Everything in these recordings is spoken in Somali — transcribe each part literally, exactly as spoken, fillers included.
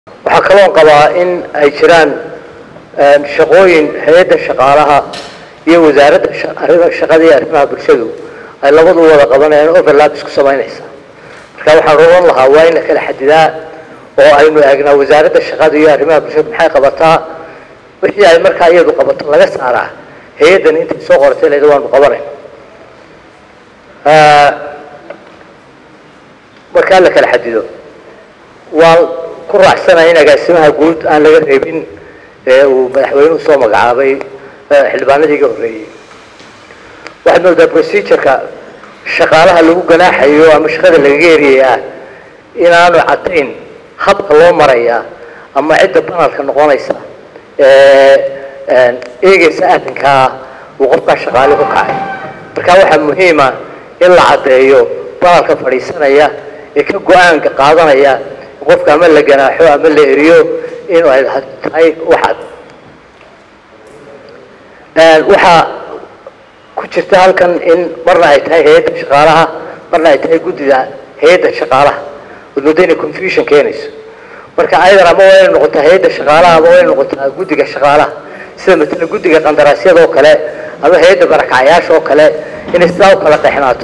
waxaa kaloo qabaa in ay jiraan shaqooyin hay'adda shaqaalaha iyo wasaaradda arrimaha shaqada iyo arrimaha bulshadu ay labadu wada qabanayaan overlap isku samaynaysa marka waxaan oran lahaa waa in la kala xadidaa oo aynu eegnaa wasaaradda shaqada iyo arrimaha bulshada maxay qabataa wixii ay markaa iyadu qabato laga saaraa hay'addan intay soo qortay leedahay waanu qabanayna marka la kala xadido waa ku raacsanahay in agaasimaha guud aan laga reebin ee uu madaxweynuhu soo magacaabay xildhibaanadii ka horreeyay waxaad moodaa procedureka shaqaalaha lagu ganaaxayo ama shaqada lagaga eriyayaa inaanu caddayn habka loo marayaa ama cidda banalka noqonaysa ee eegaysa arrinkaa uu qofkaa shaqaale ku kacay marka waxaa muhiima in la caddeeyo banalka fadhiisanaya ee ka go-aanka qaadanaya qofka ama la ganaaxo ama la eriyo inuu ay tahay waxaad waxaa ku jirta halkan in marna ay tahay hay'adda shaqaalaha marna ay tahay guddida hay'adda shaqaalaha wadmuddo inay confusion keenayso marka ayadan ama waa inay noqotaa hay'adda shaqaalaha ama waa inay noqotaa guddiga shaqaalaha sida matala guddiga qandaraasyada oo kale ama hay'adda barakacyaasha oo kale inay sidaa u kala qeexnaato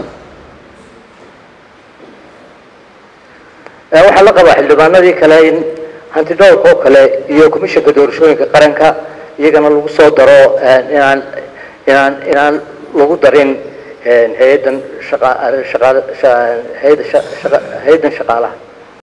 waxaa la qabaa xildhibaanadii kale in hantidhowrka oo kale iyo komishanka doorashooyinka qaranka iyagana lagu soo daro inaan inaan inaan lagu darin hay'addan shaqa shaqa hay'adda shaqa hay'addan shaqaalaha